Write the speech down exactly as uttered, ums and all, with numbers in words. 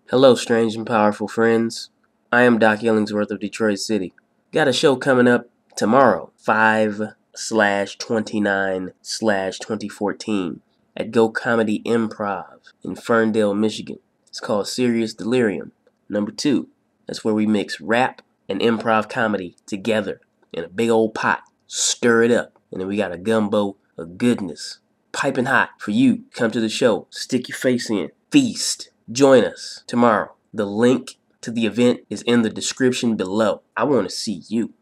Hello, strange and powerful friends. I am Doc Illingsworth of Detroit City. Got a show coming up tomorrow, five slash twenty-nine slash twenty fourteen at Go Comedy Improv in Ferndale, Michigan. It's called Serious Delirium, number two. That's where we mix rap and improv comedy together in a big old pot. Stir it up. And then we got a gumbo of goodness. Piping hot for you. Come to the show. Stick your face in. Feast. Join us tomorrow. The link to the event is in the description below. I want to see you.